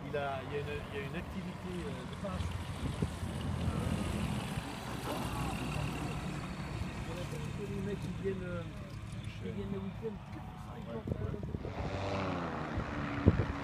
il y a une activité de passe. On a tous les mecs qui viennent le week-end, ça, ils portent,